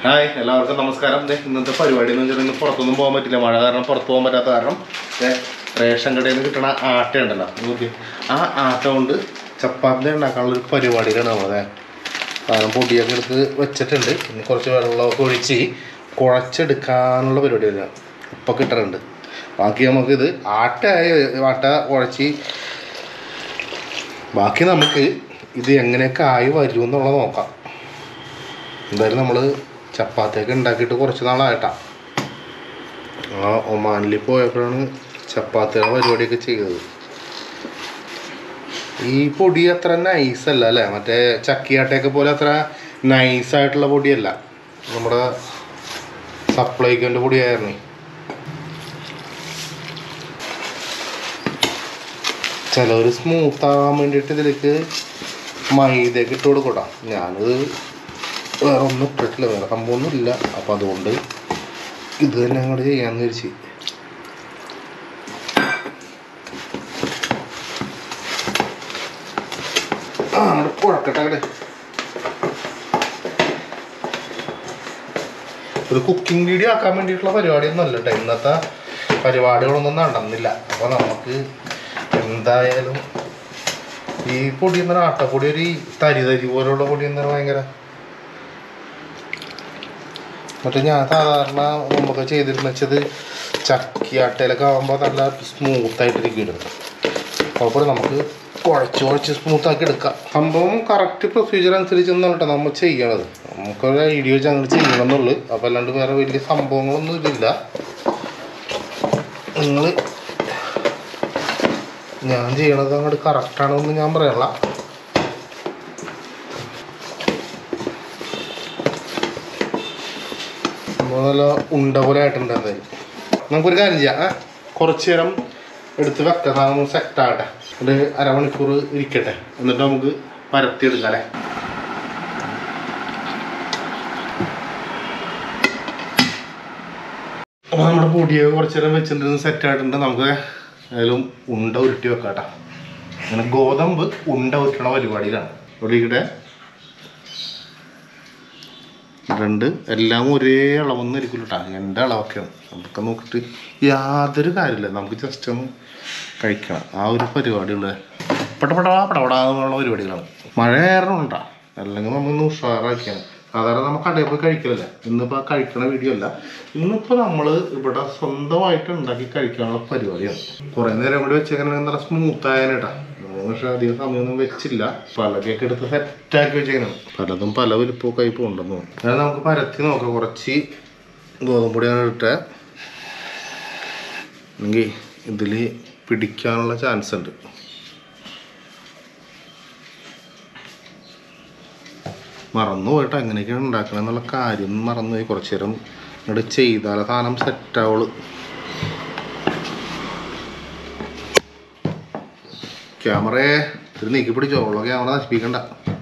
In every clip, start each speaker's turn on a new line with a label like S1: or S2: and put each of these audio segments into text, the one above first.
S1: Hi എല്ലാവർക്കും നമസ്കാരം. ഇന്നത്തെ പരിപാടി എന്ന് വെച്ചാൽ ഇന്ന് പുറത്തൊന്നും പോകാൻ പറ്റില്ല, മഴ കാരണം പുറത്ത് പോകാൻ പറ്റാത്ത കാരണം റേഷൻ കടയിൽ നിന്ന് കിട്ടണ ആട്ട ഉണ്ടല്ലോ, നോക്കി ആ ആട്ട കൊണ്ട് ചപ്പാത്തി ഉണ്ടാക്കാനുള്ളൊരു പരിപാടിയിലാണ് നമ്മളത്. കാരണം പൊടിയൊക്കെ എടുത്ത് വെച്ചിട്ടുണ്ട്, ഇനി കുറച്ച് വെള്ളമൊക്കെ ഒഴിച്ച് കുഴച്ചെടുക്കാനുള്ള പരിപാടിയാണ് ഇപ്പം കിട്ടാറുണ്ട്. ബാക്കി നമുക്കിത് ആട്ട കുഴച്ച് ബാക്കി നമുക്ക് ഇത് എങ്ങനെയൊക്കെ ആയി വരും എന്നുള്ളത് നോക്കാം. എന്തായാലും നമ്മൾ ചപ്പാത്തിയൊക്കെ ഉണ്ടാക്കിയിട്ട് കുറച്ച് നാളായിട്ടാ. ഒമാനിൽ പോയപ്പോഴാണ് ചപ്പാത്തിയുടെ പരിപാടിയൊക്കെ ചെയ്തത്. ഈ പൊടി അത്ര നൈസല്ല അല്ലേ, മറ്റേ ചക്കിയാട്ടയൊക്കെ പോലെ അത്ര നൈസായിട്ടുള്ള പൊടിയല്ല, നമ്മുടെ സപ്ലൈക്കോൻ്റെ പൊടിയായിരുന്നു. ചിലവർ സ്മൂത്താകാൻ വേണ്ടിയിട്ട് ഇതിലേക്ക് മൈദയൊക്കെ ഇട്ട് കൊടുക്കട്ടോ. ഞാനത് വേറെ ഒന്നും ഇട്ടിട്ടില്ല, വേറെ സംഭവമൊന്നും ഇല്ല. അപ്പം അതുകൊണ്ട് ഇത് തന്നെ അങ്ങോട്ട് ചെയ്യാമെന്ന് വിചാരിച്ച്. അങ്ങോട്ട് കുഴക്കട്ടെ. അങ്ങോട്ട് ഒരു കുക്കിംഗ് വീഡിയോ ആക്കാൻ വേണ്ടിയിട്ടുള്ള പരിപാടിയൊന്നും അല്ല കേട്ടോ. ഇന്നത്തെ പരിപാടികളൊന്നും നടന്നില്ല. അപ്പോൾ നമുക്ക് എന്തായാലും ഈ പൊടി എന്ന് പറഞ്ഞാൽ ആട്ടപ്പൊടി ഒരു തരി പോലുള്ള പൊടി എന്ന് പറഞ്ഞാൽ ഭയങ്കര മറ്റേ ഞാൻ സാധാരണ മുമ്പൊക്കെ ചെയ്തിരുന്ന വെച്ചത് ചക്കിയാട്ടയിലൊക്കെ ആകുമ്പോൾ നല്ല സ്മൂത്തായിട്ടിരിക്കുമല്ലോ. അപ്പോൾ നമുക്ക് കുഴച്ച് സ്മൂത്താക്കി എടുക്കാം. സംഭവം കറക്റ്റ് പ്രൊസീജിയർ അനുസരിച്ചൊന്നും കേട്ടോ നമ്മൾ ചെയ്യണത്. നമുക്കൊരു ഐഡിയ വെച്ച് അങ്ങനെ ചെയ്യണമെന്നുള്ളു. അപ്പോൾ അല്ലാണ്ട് വേറെ വലിയ സംഭവങ്ങളൊന്നും ഇതില്ല. ഞാൻ ചെയ്യണത് അങ്ങോട്ട് കറക്റ്റാണെന്ന് ഞാൻ പറയല്ല. നല്ല ഉണ്ട പോലെ ആയിട്ടുണ്ട്. എന്തായാലും നമുക്കൊരു കാര്യം ചെയ്യാം, കുറച്ച് നേരം എടുത്ത് വെക്കാം, സാധനം സെറ്റാകട്ടെ. ഒരു അരമണിക്കൂർ ഇരിക്കട്ടെ, എന്നിട്ട് നമുക്ക് പരത്തിയെടുക്കാം അല്ലേ. അപ്പോൾ നമ്മുടെ പൊടിയൊക്കെ കുറച്ച് നേരം വെച്ചിട്ടുണ്ടെന്ന് സെറ്റായിട്ടുണ്ട്. നമുക്ക് ഏതായാലും ഉണ്ട ഉരുട്ടി വെക്കാട്ടോ. അങ്ങനെ ഗോതമ്പ് ഉണ്ട ഉരുട്ടണ പരിപാടിയിലാണ്. ഒരിക്കട്ടെ രണ്ട് എല്ലാം ഒരേ അളവൊന്നും ഇരിക്കില്ല കേട്ടോ, എൻ്റെ അളവൊക്കെയാണ്. നമുക്ക് നോക്കിയിട്ട് യാതൊരു കാര്യമില്ല, നമുക്ക് ജസ്റ്റ് ഒന്ന് കഴിക്കണം. ആ ഒരു പരിപാടിയുള്ള പടപടാന്നുള്ള പരിപാടികളാണ്. മഴ കാരണം ഉണ്ടാ, അല്ലെങ്കിൽ നമ്മൊന്ന് ഉഷാറാക്കിയാണ്. സാധാരണ നമുക്ക് കടയിൽ പോയി കഴിക്കില്ലല്ലേ. ഇന്നിപ്പോൾ കഴിക്കണ വീഡിയോ അല്ല, ഇന്നിപ്പോൾ നമ്മൾ ഇവിടെ സ്വന്തമായിട്ട് ഉണ്ടാക്കി കഴിക്കാനുള്ള പരിപാടിയാണ്. കുറേ നേരം കൂടി വെച്ചേക്കാൻ നല്ല സ്മൂത്തായാലേട്ടാ. പക്ഷെ അധികം സമയമൊന്നും വെച്ചില്ല, പലകൊക്കെ എടുത്ത് സെറ്റാക്കി വെച്ചേക്കണം. പലതും പല വലുപ്പമൊക്കെ ആയി പോകണ്ടെന്ന് തോന്നുന്നു. അതായത് നമുക്ക് പരത്തി നോക്കാം. കുറച്ച് ഗോതമ്പൊടിയാണ് ഇട്ടേ, എങ്കിൽ ഇതിൽ പിടിക്കാനുള്ള ചാൻസ് ഉണ്ട്. മറന്നുപോയിട്ട് എങ്ങനെയൊക്കെയാണ് ഉണ്ടാക്കണമെന്നുള്ള കാര്യം മറന്നുപോയി. കുറച്ച് നേരം ഇങ്ങോട്ട് ചെയ്താലേ സാധനം സെറ്റാവുള്ളൂ. ക്യാമറയെ ഇത് നീക്കി പിടിച്ചോ, ഉള്ള ക്യാമറ നശിപ്പിക്കണ്ട.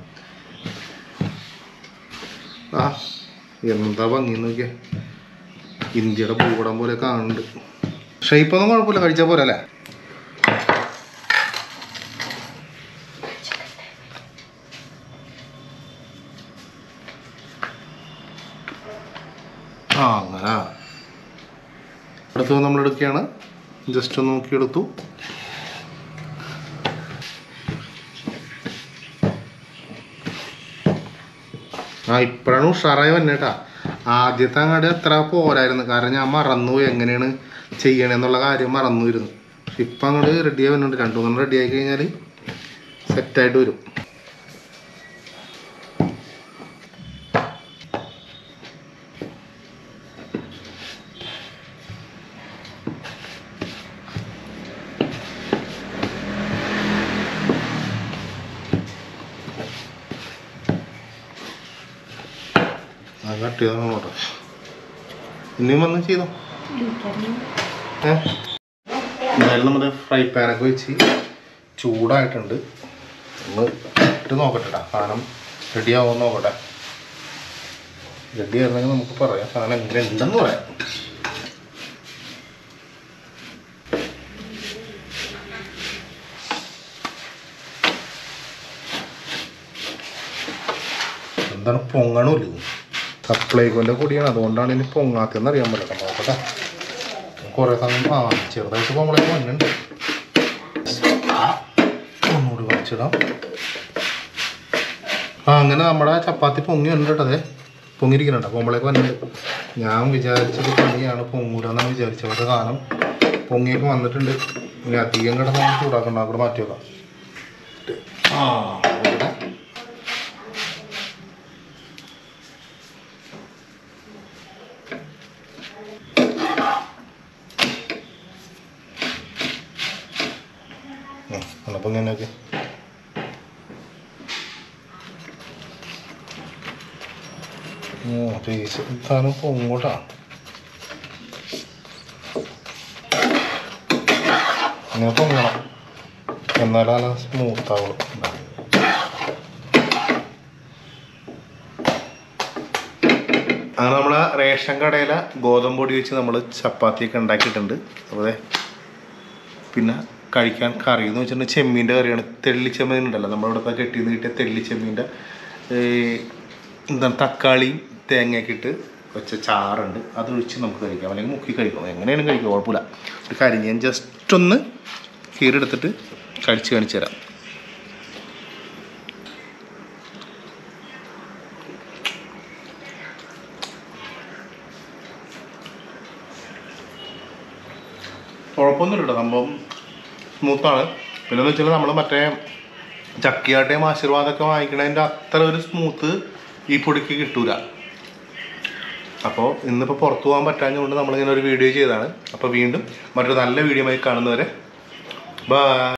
S1: ആ എന്താ ഭംഗി നോക്കിയേ, ഇന്ത്യയുടെ ഭൂപടം പോലെ കാണുന്നുണ്ട്. ഷേപ്പൊന്നും കുഴപ്പമില്ല, കഴിച്ചാൽ പോലെ അല്ലേ. ആ അങ്ങനെ അടുത്തത് നമ്മളെടുക്കുകയാണ്. ജസ്റ്റ് ഒന്ന് നോക്കിയെടുത്തു. ഇപ്പോഴാണ് ഉഷാറായി വന്നേട്ടാ. ആദ്യത്തെ അങ്ങോട്ട് എത്ര പോരായിരുന്നു, കാരണം ഞാൻ മറന്നുപോയി എങ്ങനെയാണ് ചെയ്യണമെന്നുള്ള കാര്യം മറന്നുവരുന്നു. ഇപ്പം അങ്ങോട്ട് റെഡിയായി വരുന്നുണ്ട്. 2-3 റെഡിയായി കഴിഞ്ഞാൽ സെറ്റായിട്ട് വരും. കട്ട് ചെയ്തോ കേട്ടോ, ഇനിയും വന്ന് ചെയ്തോ. എന്തായാലും നമ്മുടെ ഫ്രൈ പാനൊക്കെ വെച്ച് ചൂടായിട്ടുണ്ട്. ഒന്ന് ഇട്ട് നോക്കട്ടെടാ, സാധനം റെഡി ആവുമെന്ന് നോക്കട്ടെ. റെഡി ആയിരുന്നെങ്കിൽ നമുക്ക് പറയാം സാധനം എങ്ങനെ ഉണ്ടെന്ന് പറയാം. എന്താണ് പൊങ്ങണമില്ല. സപ്ലൈകോൻ്റെ പൊടിയാണ്, അതുകൊണ്ടാണ് ഇനി പൊങ്ങാത്തെന്ന് അറിയാൻ പറ്റില്ല. നോക്കട്ടെ, കുറേ സമയം ചെറുതായിട്ട് കുമ്പളേക്ക് വന്നിട്ടുണ്ട്. ഒന്നുകൂടി കുറച്ചിടാം. അങ്ങനെ നമ്മുടെ ചപ്പാത്തി പൊങ്ങി വന്നിട്ട് അതെ പൊങ്ങിയിരിക്കുന്നുണ്ട്. കുമ്പളേക്ക് വന്നിട്ടുണ്ട്. ഞാൻ വിചാരിച്ചത് പണിയാണ്, പൊങ്ങൂലെന്നാണ് വിചാരിച്ചത്. പക്ഷേ സാധനം പൊങ്ങിയൊക്കെ വന്നിട്ടുണ്ട്. ഇനി അധികം കിടന്ന് ചൂടാക്കണ്ട, അവിടെ മാറ്റി വെക്കാം. അപ്പം ഇങ്ങനെയൊക്കെ പീസ് സാധനം പൊങ്ങോട്ടാ. ഇങ്ങനെ പൊങ്ങണം, എന്നാലും നല്ല സ്മൂത്താവുള്ളൂ. അങ്ങനെ നമ്മളെ റേഷൻ കടയിലെ ഗോതമ്പ് പൊടി വെച്ച് നമ്മൾ ചപ്പാത്തിയൊക്കെ ഉണ്ടാക്കിയിട്ടുണ്ട്. അതുപോലെ പിന്നെ കഴിക്കാൻ കറി എന്ന് വെച്ചിട്ടുണ്ടെങ്കിൽ ചെമ്മീൻ്റെ കറിയാണ്. തെള്ളിച്ചെമ്മീൻ ഉണ്ടല്ലോ, നമ്മളിവിടുത്തെ കെട്ടിന്ന് കിട്ടിയ തെള്ളിച്ചെമ്മീൻ്റെ എന്താണ് തക്കാളിയും തേങ്ങയൊക്കെ ഇട്ട് വെച്ച ചാറുണ്ട്. അതൊഴിച്ച് നമുക്ക് കഴിക്കാം, അല്ലെങ്കിൽ മുക്കി കഴിക്കാം, എങ്ങനെയാണ് കഴിക്കാം, കുഴപ്പമില്ല. ഒരു കാര്യം ഞാൻ ജസ്റ്റ് ഒന്ന് കീറെടുത്തിട്ട് കഴിച്ച് കാണിച്ചു തരാം. കുഴപ്പമൊന്നുമില്ല കേട്ടോ, സംഭവം സ്മൂത്താണ്. പിന്നെന്ന് വെച്ചാൽ നമ്മൾ മറ്റേ ചക്കിയാട്ടയും ആശീർവാദമൊക്കെ വാങ്ങിക്കണതിൻ്റെ അത്ര ഒരു സ്മൂത്ത് ഈ പൊടിക്ക് കിട്ടൂല. അപ്പോൾ ഇന്നിപ്പോൾ പുറത്തു പോകാൻ പറ്റാഞ്ഞതുകൊണ്ട് നമ്മളിങ്ങനെ ഒരു വീഡിയോ ചെയ്തതാണ്. അപ്പോൾ വീണ്ടും മറ്റൊരു നല്ല വീഡിയോ ആയി കാണുന്നവരെ ബൈ.